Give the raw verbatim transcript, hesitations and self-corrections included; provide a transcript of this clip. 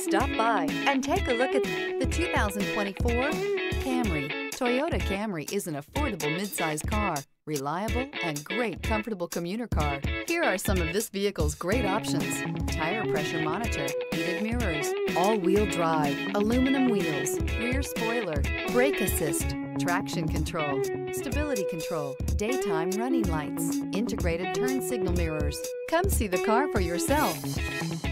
Stop by and take a look at the two thousand twenty-four Camry. Toyota Camry is an affordable midsize car, reliable and great comfortable commuter car. Here are some of this vehicle's great options: tire pressure monitor, heated mirrors, all-wheel drive, aluminum wheels, rear spoiler, brake assist, traction control, stability control, daytime running lights, integrated turn signal mirrors. Come see the car for yourself.